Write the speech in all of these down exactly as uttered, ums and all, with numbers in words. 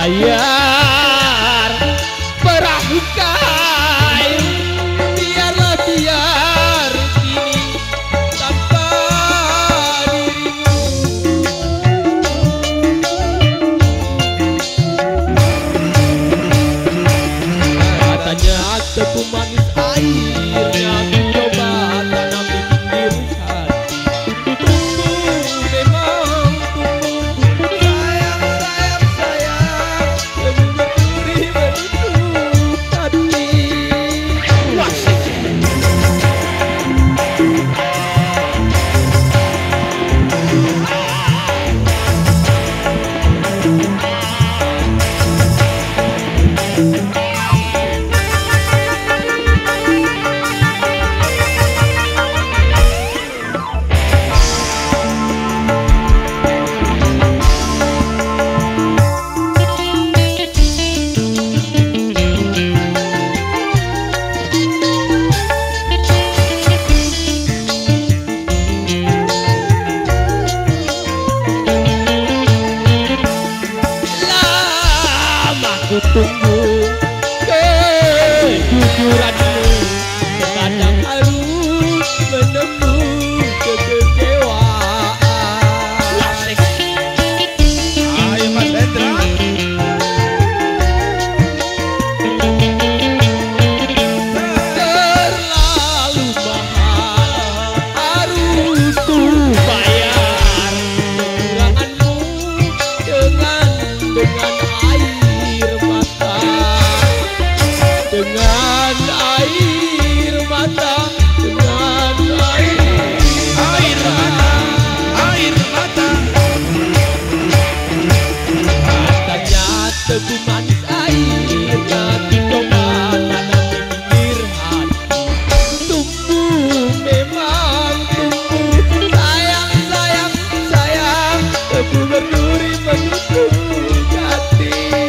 layar perahu kail, biarlah biar kini tanpa dirimu. Katanya tebu manis airnya ku coba tanam di pinggir hati. Tumbuh memang tumbuh, sayang sayang sayang, tebu berduri menusuk hati. Wasik. Ku tunggu kejujuranmu, terkadang harus menembus kekecewaan. Ayo Mas Hendra. Terlalu mahal harus ku bayar kekuranganmu dengan dengan air mata, dengan air mata, dengan air air mata, air mata. Katanya tebu manis airnya ku coba tanam di pinggir hati. Tumbuh memang tumbuh, sayang sayang sayang, tebu berduri menusuk hati.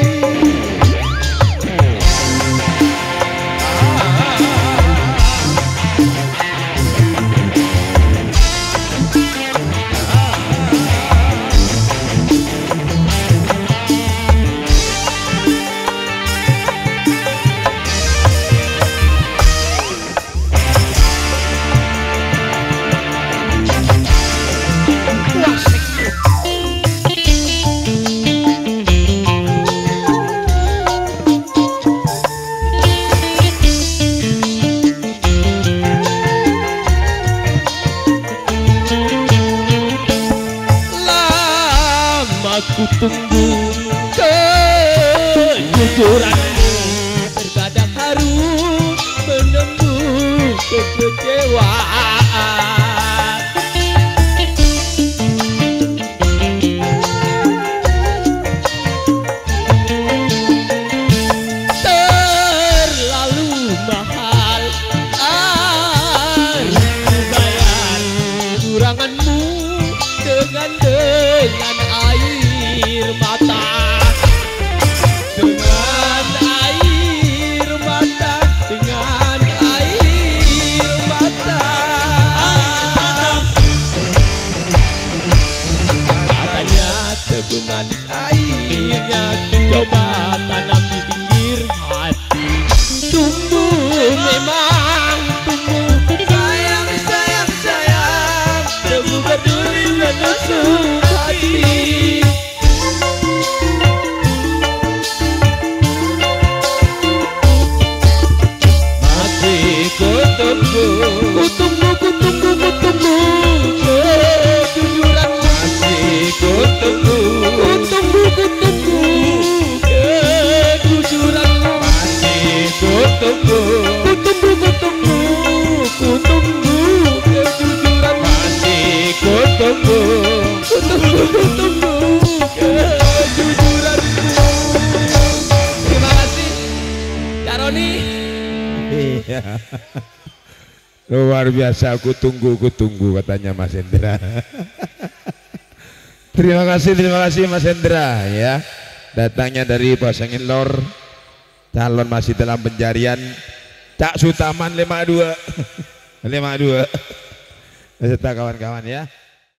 Aku tunggu kejujuranmu, terkadang harus menembus kekecewaan. Terlalu mahal harus dibayar kekuranganmu dengan dengan air mata, dengan air mata, dengan air mata. Katanya tebu manis airnya ku coba tanam di pinggir hati. Tumbuh memang tumbuh, sayang sayang sayang, tebu berduri menusuk hati. Kutunggu, kutunggu, kutunggu, kutunggu kejujuran, masih kutunggu, kutunggu, kutunggu kejujuran, masih kutunggu, kutunggu, kutunggu, kutunggu kejujuran, masih kutunggu, kutunggu, kutunggu kejujuranku. Terima kasih Kak Roni. Iya. Luar biasa, aku tunggu, aku tunggu katanya Mas Hendra. Terima kasih, terima kasih Mas Hendra ya. Datangnya dari Pasangin Lor, calon masih dalam pencarian. Cak Sutaman lima dua lima dua beserta kawan-kawan ya.